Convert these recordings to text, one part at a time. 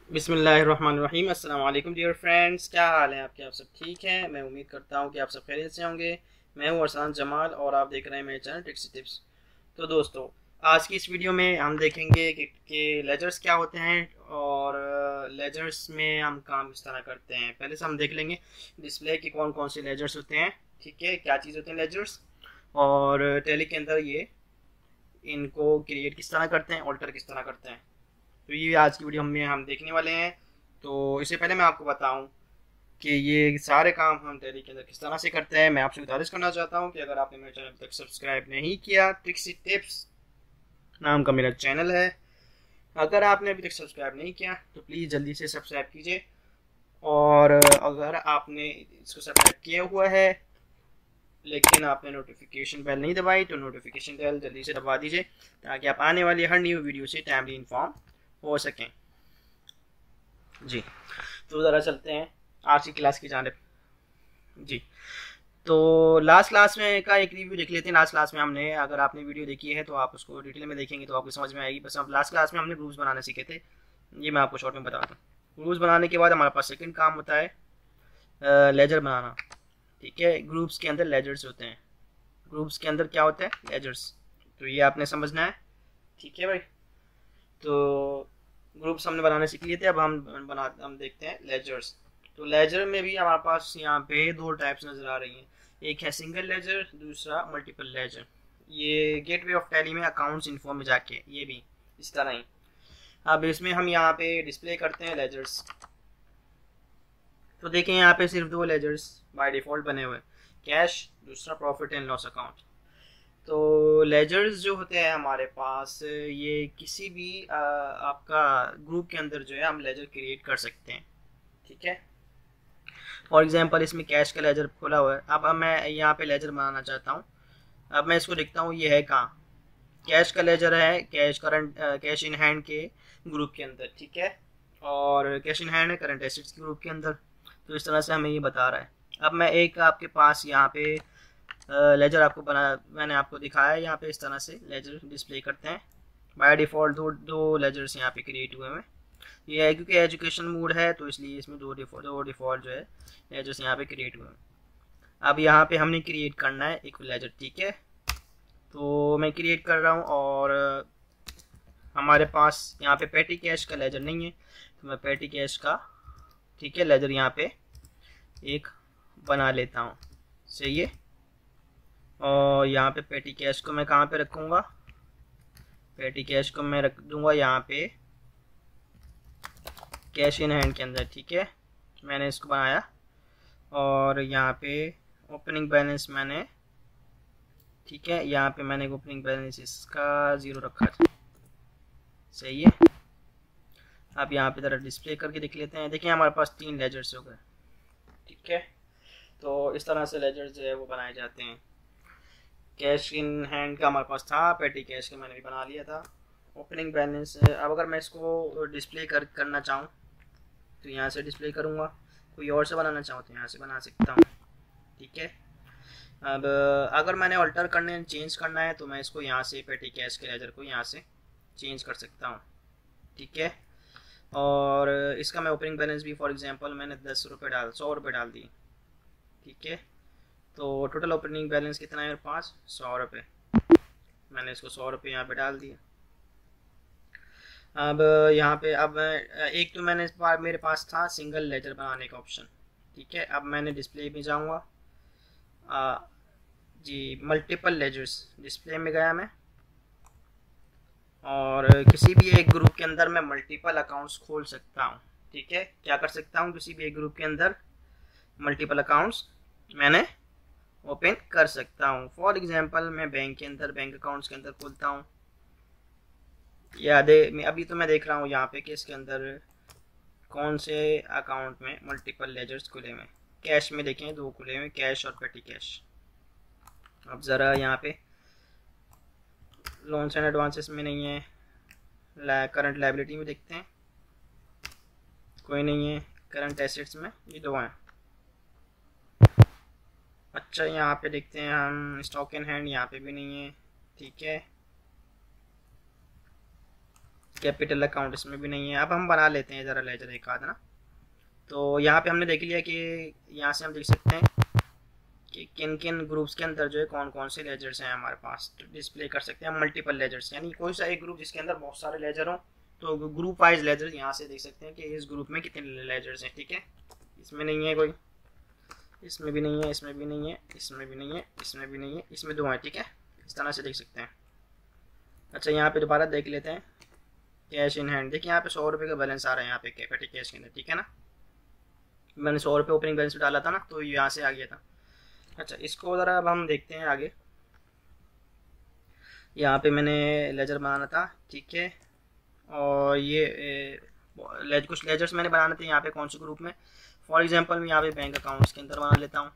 बिस्मिल्लाहिर्रहमानिर्रहीम। अस्सलाम वालेकुम डियर फ्रेंड्स, क्या हाल है आपके? आप सब ठीक हैं? मैं उम्मीद करता हूँ कि आप सब खैरियत से होंगे। मैं हूँ अरसान जमाल और आप देख रहे हैं मेरे चैनल टिप्स टिप्स। तो दोस्तों, आज की इस वीडियो में हम देखेंगे कि लेजर्स क्या होते हैं और लेजर्स में हम काम किस तरह करते हैं। पहले से हम देख लेंगे डिस्प्ले के कौन कौन से लेजर्स होते हैं, ठीक है, क्या चीज़ होते हैं लेजर्स, और टेली के अंदर ये इनको क्रिएट किस तरह करते हैं, ऑल्टर किस तरह करते हैं। तो ये आज की वीडियो में हम देखने वाले हैं। तो इससे पहले मैं आपको बताऊं कि ये सारे काम हम टैली के अंदर किस तरह से करते हैं। मैं आपसे गुजारिश करना चाहता हूं कि अगर आपने मेरे चैनल तक सब्सक्राइब नहीं किया, ट्रिक्सी टिप्स नाम का मेरा चैनल है, अगर आपने अभी तक सब्सक्राइब नहीं किया तो प्लीज़ जल्दी से सब्सक्राइब कीजिए। और अगर आपने इसको सब्सक्राइब किया हुआ है लेकिन आपने नोटिफिकेशन बेल नहीं दबाई तो नोटिफिकेशन बेल जल्दी से दबा दीजिए ताकि आप आने वाली हर न्यू वीडियो से टाइमली इन्फॉर्म हो सकें। जी, तो ज़रा चलते हैं आज की क्लास की जानिब। जी, तो लास्ट क्लास में का एक रिव्यू देख लेते हैं। लास्ट क्लास में हमने, अगर आपने वीडियो देखी है तो आप उसको डिटेल में देखेंगे तो आपको समझ में आएगी। बस हम लास्ट क्लास में हमने ग्रुप्स बनाना सीखे थे। ये मैं आपको शॉर्ट में बता दूँ। ग्रुप्स बनाने के बाद हमारे पास सेकंड काम होता है लेजर बनाना। ठीक है, ग्रुप्स के अंदर लेजर्स होते हैं। ग्रुप्स के अंदर क्या होता है? लेजर्स। तो ये आपने समझना है, ठीक है भाई। तो ग्रुप्स हमने बनाने सीख लिए थे, अब हम देखते हैं लेजर्स। तो लेजर में भी हमारे पास यहाँ पे दो टाइप्स नज़र आ रही हैं। एक है सिंगल लेजर, दूसरा मल्टीपल लेजर। ये गेटवे ऑफ टैली में अकाउंट्स इन्फो में जाके ये भी इस तरह ही। अब इसमें हम यहाँ पे डिस्प्ले करते हैं लेजर्स। तो देखें यहाँ पे सिर्फ दो लेजर्स बाय डिफ़ॉल्ट बने हुए, कैश, दूसरा प्रॉफिट एंड लॉस अकाउंट। तो लेजर्स जो होते हैं हमारे पास, ये किसी भी आपका ग्रुप के अंदर जो है हम लेजर क्रिएट कर सकते हैं, ठीक है। फॉर एग्जांपल इसमें कैश का लेजर खुला हुआ है। अब मैं यहाँ पे लेजर बनाना चाहता हूँ। अब मैं इसको देखता हूँ ये है कहाँ। कैश का लेजर है, cash current, cash in hand के ग्रुप के अंदर, ठीक है। और कैश इन हैंड है करंट एसेट्स के ग्रुप के अंदर। तो इस तरह से हमें ये बता रहा है। अब मैं एक आपके पास यहाँ पे लेजर आपको मैंने आपको दिखाया है। यहाँ पे इस तरह से लेजर डिस्प्ले करते हैं। बाय डिफ़ॉल्ट दो लेजर्स यहाँ पे क्रिएट हुए हैं। ये है क्योंकि एजुकेशन मोड है तो इसलिए इसमें दो डिफ़ॉल्ट जो है लेजर्स यहाँ पे क्रिएट हुए हैं। अब यहाँ पे हमने क्रिएट करना है एक लेजर, ठीक है। तो मैं क्रिएट कर रहा हूँ और हमारे पास यहाँ पे पेटी कैश का लेजर नहीं है तो मैं पेटी कैश का, ठीक है, लेजर यहाँ पे एक बना लेता हूँ। सही है। और यहाँ पे पेटी कैश को मैं कहाँ पे रखूँगा? पेटी कैश को मैं रख दूँगा यहाँ पे कैश इन हैंड के अंदर, ठीक है। मैंने इसको बनाया और यहाँ पे ओपनिंग बैलेंस मैंने, ठीक है, यहाँ पे मैंने ओपनिंग बैलेंस इसका 0 रखा था। सही है। अब यहाँ पे ज़रा डिस्प्ले करके देख लेते हैं। देखिए हमारे पास 3 लेजर्स हो गए, ठीक है। तो इस तरह से लेजर्स जो है वो बनाए जाते हैं। कैश इन हैंड का हमारे पास था, पेटी कैश का मैंने भी बना लिया था। ओपनिंग बैलेंस, अब अगर मैं इसको डिस्प्ले करना चाहूँ तो यहाँ से डिस्प्ले करूँगा। कोई और से बनाना चाहूँ तो यहाँ से बना सकता हूँ, ठीक है। अब अगर मैंने अल्टर करने चेंज करना है तो मैं इसको यहाँ से पेटी कैश के लेजर को यहाँ से चेंज कर सकता हूँ, ठीक है। और इसका मैं ओपनिंग बैलेंस भी फॉर एग्जांपल मैंने 100 रुपये डाल दिए, ठीक है। तो टोटल ओपनिंग बैलेंस कितना है मेरे पास? 100 रुपये। मैंने इसको 100 रुपये यहाँ पे डाल दिया। अब यहाँ पे अब एक तो मैंने इस बार मेरे पास था सिंगल लेजर बनाने का ऑप्शन, ठीक है। अब मैंने डिस्प्ले में जाऊँगा, जी, मल्टीपल लेजर्स डिस्प्ले में गया मैं, और किसी भी एक ग्रुप के अंदर मैं मल्टीपल अकाउंट्स खोल सकता हूँ, ठीक है। क्या कर सकता हूँ? किसी भी एक ग्रुप के अंदर मल्टीपल अकाउंट्स मैंने ओपन कर सकता हूँ। फॉर एग्जांपल मैं बैंक के अंदर, बैंक अकाउंट्स के अंदर खोलता हूँ। याद है, अभी तो मैं देख रहा हूँ यहाँ पे कि इसके अंदर कौन से अकाउंट में मल्टीपल लेजर्स खुले हुए हैं। कैश में देखें 2 खुले हुए, कैश और पेटी कैश। अब ज़रा यहाँ पे लोन्स एंड एडवांसेस में नहीं है। करंट लाइबिलिटी में देखते हैं, कोई नहीं है। करंट एसेट्स में ये 2 हैं। अच्छा, यहाँ पे देखते हैं हम स्टॉक इन हैंड, यहाँ पे भी नहीं है, ठीक है। कैपिटल अकाउंट इसमें भी नहीं है। अब हम बना लेते हैं ज़रा लेजर एक आध ना। तो यहाँ पे हमने देख लिया कि यहाँ से हम देख सकते हैं कि किन किन ग्रुप्स के अंदर जो है कौन कौन से लेजर्स हैं हमारे पास। तो डिस्प्ले कर सकते हैं मल्टीपल लेजर्स, यानी कोई सा एक ग्रुप जिसके अंदर बहुत सारे लेजर हों तो ग्रुप वाइज लेजर यहाँ से देख सकते हैं कि इस ग्रुप में कितने लेजर्स हैं। ठीक है, इसमें नहीं है कोई, इसमें भी नहीं है, इसमें भी नहीं है, इसमें भी नहीं है, इसमें भी नहीं है, इसमें 2 हैं। ठीक है, इस तरह से देख सकते हैं। अच्छा, यहाँ पे दोबारा देख लेते हैं कैश इन हैंड। देखिए यहाँ पे 100 रुपये का बैलेंस आ रहा है यहाँ पे पेटी कैश के अंदर। ठीक है ना, मैंने 100 रुपये ओपनिंग बैलेंस डाला था ना, तो यहाँ से आ गया था। अच्छा, इसको ज़रा अब हम देखते हैं आगे। यहाँ पे मैंने लेजर बनाना था। ठीक है, और ये कुछ लेजर्स मैंने बनाने थे यहाँ पे कौन से ग्रुप में। फॉर एग्जांपल मैं यहाँ पे बैंक अकाउंट्स के अंदर बना लेता हूँ।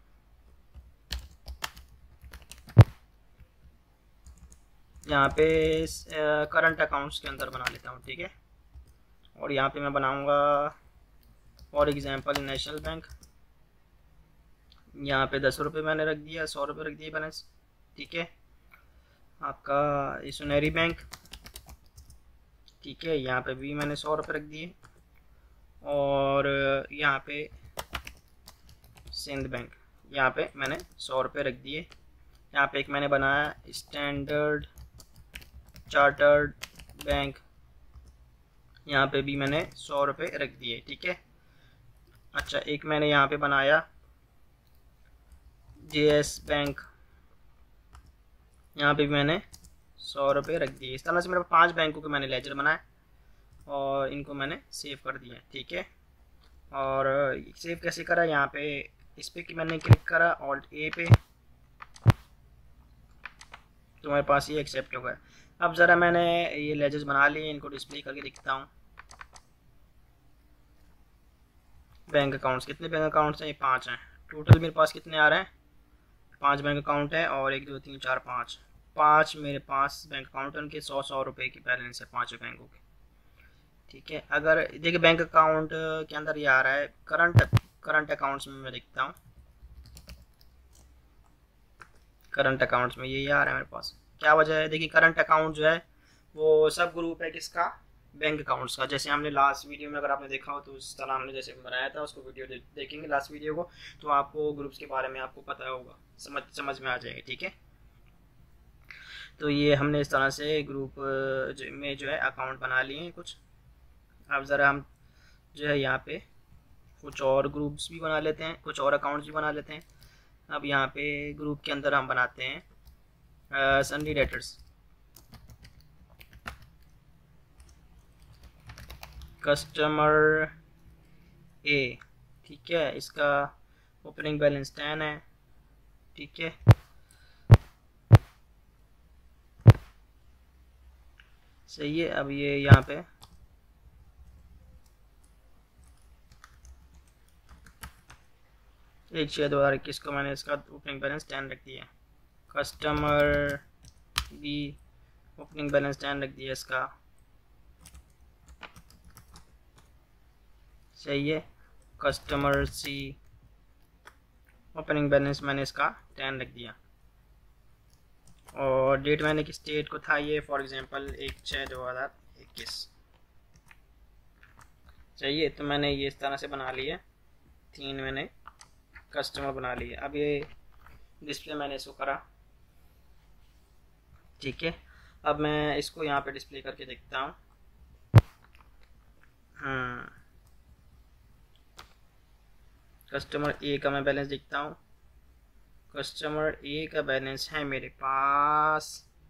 यहाँ पे करंट अकाउंट्स के अंदर बना लेता हूँ। ठीक है, और यहाँ पे मैं बनाऊँगा फॉर एग्जांपल नेशनल बैंक। यहाँ पे 10 रुपये मैंने रख दिया, 100 रुपये रख दिए बैलेंस। ठीक है, आपका सुनहरी बैंक। ठीक है, यहाँ पे भी मैंने 100 रुपये रख दिए। और यहाँ पे सिंध बैंक, यहाँ पे मैंने 100 रुपये रख दिए। यहाँ पे एक मैंने बनाया स्टैंडर्ड चार्टर्ड बैंक, यहाँ पे भी मैंने 100 रुपये रख दिए। ठीक है, अच्छा, एक मैंने यहाँ पे बनाया जेएस बैंक, यहाँ पे भी मैंने 100 रुपये रख दिए। इस तरह से मेरे 5 बैंकों के मैंने लेजर बनाए और इनको मैंने सेव कर दिया। ठीक है, और सेव कैसे करा, यहाँ पे इस पर कि मैंने क्लिक करा ऑल्ट ए पे, तो मेरे पास ये एक्सेप्ट हो गया। अब ज़रा मैंने ये लेजर्स बना लिए, इनको डिस्प्ले करके दिखता हूँ। बैंक अकाउंट्स, कितने बैंक अकाउंट्स हैं? ये 5 हैं टोटल। मेरे पास कितने आ रहे हैं? 5 बैंक अकाउंट है, और 1 2 3 4 5 मेरे पास बैंक अकाउंट है। उनके 100 रुपये की बैलेंस है 5 बैंकों के। ठीक है, अगर देखिए बैंक अकाउंट के अंदर ये आ रहा है करंट अकाउंट्स में मैं देखता हूँ। करंट अकाउंट्स में ये आ रहा है मेरे पास। क्या वजह है? देखिए करंट अकाउंट जो है वो सब ग्रुप है किसका? बैंक अकाउंट्स का। जैसे हमने लास्ट वीडियो में, अगर आपने देखा हो तो उस तरह हमने जैसे बनाया था, उसको वीडियो देखेंगे लास्ट वीडियो को, तो आपको ग्रुप्स के बारे में आपको पता होगा, समझ में आ जाएगा। ठीक है, तो ये हमने इस तरह से ग्रुप में जो है अकाउंट बना लिए हैं कुछ। अब ज़रा हम जो है यहाँ पे कुछ और ग्रुप्स भी बना लेते हैं, कुछ और अकाउंट्स भी बना लेते हैं। अब यहाँ पे ग्रुप के अंदर हम बनाते हैं सन्नी डेटर्स, कस्टमर ए। ठीक है, इसका ओपनिंग बैलेंस 10 है। ठीक है, सही है। अब ये यहाँ पे एक 6/2021 को मैंने इसका ओपनिंग बैलेंस 10 रख दिया। कस्टमर बी ओपनिंग बैलेंस 10 रख दिया इसका, सही है। कस्टमर सी ओपनिंग बैलेंस मैंने इसका 10 रख दिया। और डेट मैंने किस डेट को था ये, फॉर एग्जांपल 1/6/2021, चाहिए। तो मैंने ये इस तरह से बना लिया, 3 मैंने कस्टमर बना लिए। अब ये डिस्प्ले मैंने इसको करा। ठीक है, अब मैं इसको यहाँ पे डिस्प्ले करके देखता हूँ। कस्टमर ए का मैं बैलेंस देखता हूँ। कस्टमर ए का बैलेंस है मेरे पास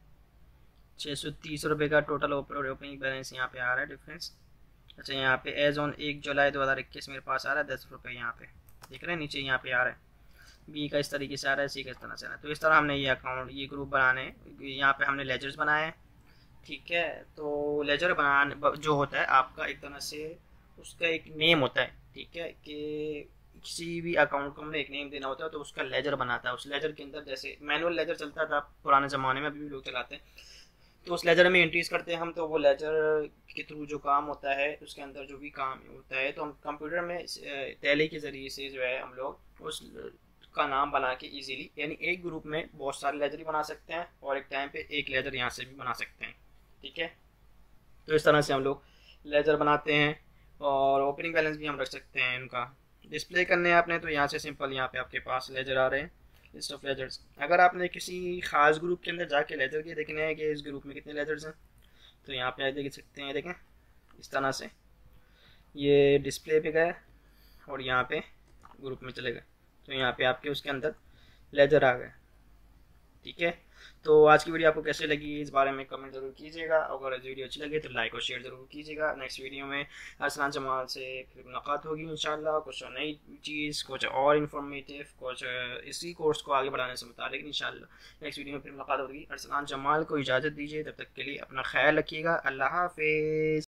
630 रुपये का टोटल ओपनिंग बैलेंस यहाँ पे आ रहा है डिफरेंस। अच्छा, यहाँ पे एज ऑन 1 जुलाई 2021 मेरे पास आ रहा है 10 रुपये। यहाँ पे देख रहे हैं नीचे यहाँ पे आ रहा है। बी का इस तरीके से आ रहा है, सी का इस तरह से आ रहा है। तो इस तरह हमने ये अकाउंट, ये ग्रुप बनाने, यहाँ पे हमने लेजर्स बनाए हैं। ठीक है, तो लेजर बनाने जो होता है आपका एक तरह से उसका एक नेम होता है। ठीक है, कि किसी भी अकाउंट को हमने एक नेम देना होता है तो उसका लेजर बनाता है। उस लेजर के अंदर जैसे मैनुअल लेजर चलता था पुराने ज़माने में, अभी भी लोग चलाते हैं, तो उस लेजर में एंट्रीज करते हैं हम। तो वो लेजर के थ्रू जो काम होता है, उसके अंदर जो भी काम होता है, तो हम कंप्यूटर में टैली के ज़रिए से जो है हम लोग उस का नाम बना के इजीली, यानी एक ग्रुप में बहुत सारे लेजर ही बना सकते हैं और एक टाइम पे एक लेजर यहाँ से भी बना सकते हैं। ठीक है, तो इस तरह से हम लोग लेजर बनाते हैं। और ओपनिंग बैलेंस भी हम रख सकते हैं। इनका डिस्प्ले करने हैं आपने तो यहाँ से सिंपल यहाँ पे आपके पास लेजर आ रहे हैं, लिस्ट ऑफ लेजर्स। अगर आपने किसी खास ग्रुप के अंदर जाके लेजर के देखने हैं कि इस ग्रुप में कितने लेजर्स हैं, तो यहाँ पे देख सकते हैं, देखें इस तरह से ये डिस्प्ले पे गए और यहाँ पे ग्रुप में चले गए, तो यहाँ पे आपके उसके अंदर लेजर आ गए। ठीक है, तो आज की वीडियो आपको कैसे लगी इस बारे में कमेंट ज़रूर कीजिएगा। अगर वीडियो अच्छी लगे तो लाइक और शेयर ज़रूर कीजिएगा। नेक्स्ट वीडियो में अरसलान जमाल से फिर मुलाकात होगी इंशाल्लाह, कुछ नई चीज़, कुछ और इन्फॉर्मेटिव, कुछ इसी कोर्स को आगे बढ़ाने से मुतालिक इंशाल्लाह नेक्स्ट वीडियो में फिर मुलाकात होगी। अरसलान जमाल को इजाज़त दीजिए, तब तक के लिए अपना ख्याल रखिएगा। अल्लाह हाफिज़।